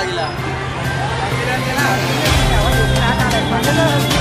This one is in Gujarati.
Águila. Peroว่าอยู่ที่ร้านอะไร